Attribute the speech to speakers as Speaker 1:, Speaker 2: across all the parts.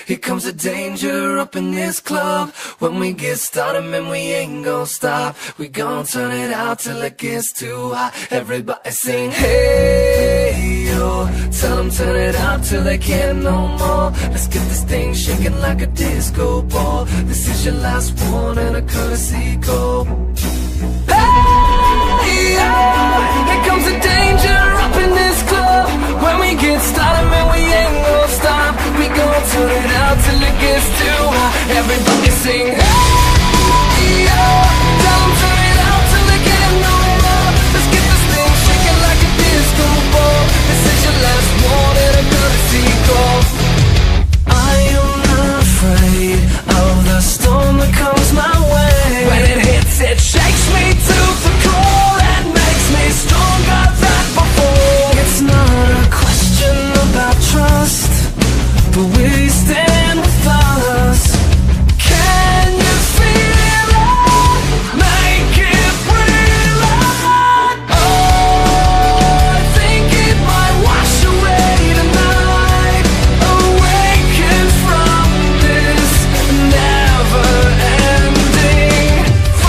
Speaker 1: here comes the danger up in this club. When we get started, man, we ain't gon' stop. We gon' turn it out till it gets too hot. Everybody sing, hey, yo. Tell them turn it out till they can't no more. Let's get this thing shaking like a disco ball. This is your last one and a courtesy call. Hey, yo. Here comes the danger up in this club. When we get started, man, we ain't gon' stop. We gon' turn it out till it gets too hot. Everybody sing, hey, yo. Tell them turn it out till they can't no more. Let's get this thing shaking like a disco ball. This is your last one and a courtesy call. I am not afraid of the storm that comes my way. When it hits, it shakes me to the core and makes me stronger than before. It's not a question about trust, but we stand with us. Can you feel it? Make it real. Oh, I think it might wash away tonight. Awaken from this never-ending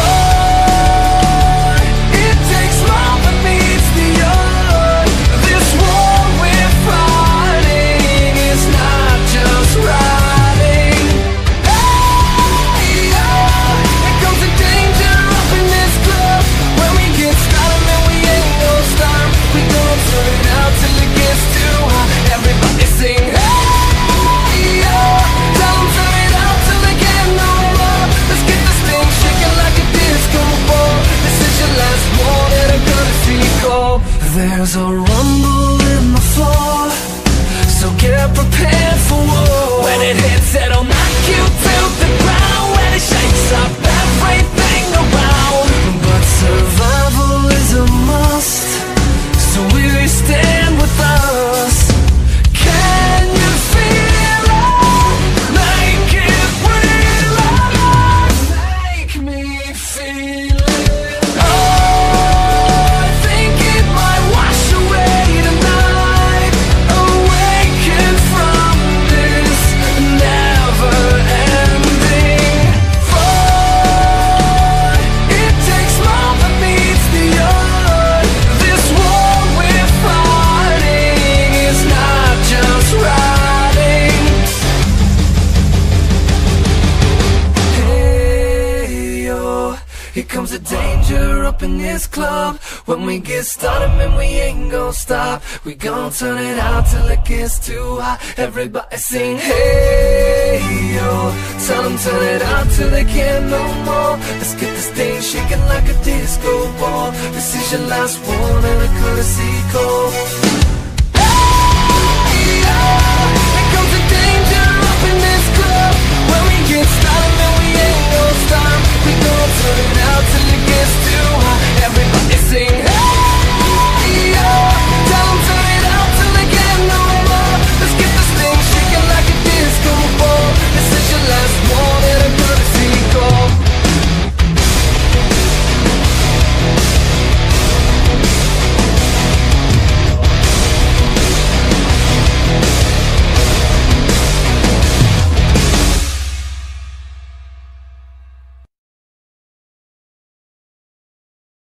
Speaker 1: void. It takes love that meets the earth. This war we're fighting is not just riding. Hey, oh, here comes the danger up in this club. When we get started, man, we ain't gon' stop. We gon' turn it out till it gets too hot. Everybody sing, hey, oh. Tell them turn it out till they can't no more. Let's get this thing shaking like a disco ball. This is your last one and a courtesy call. There's a rumble in the floor, so get prepared for war. When it hits, it'll knock you to the ground. When it shakes up everything around. But survival is a must, so we stand with us. Can you feel it? Make it real. Make me feel it. Oh, I think it might wash away tonight. Awaken from this never-ending void. It takes love that meets the earth. This war we're fighting is not just riding. Hey, yo. Here comes the danger up in this club. When we get started, man, we ain't gon' stop. We gon' turn it out till it gets too hot. Everybody sing, hey, yo. Tell them turn it out till they can't no more. Let's get this thing shaking like a disco ball. This is your last one and a courtesy call. Hey, yo. Here comes the danger up in this club. When we get started, man, we ain't gon' stop. We gon' turn it out till it gets too hot. Everybody sing,